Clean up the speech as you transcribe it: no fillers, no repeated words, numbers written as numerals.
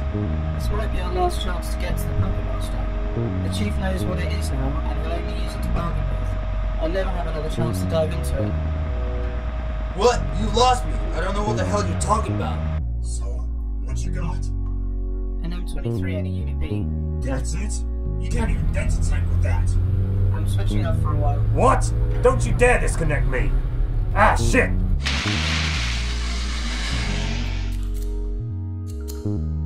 This might be our last chance to get to the Puppet Master. The Chief knows what it is now, and will only use it to bargain with. I'll never have another chance to dive into it. What? You lost me. I don't know what the hell you're talking about. So, what you got? An M23 and a Unit B. That's it? You can't even dent a tank with that. I'm switching up for a while. What? Don't you dare disconnect me! Ah, shit!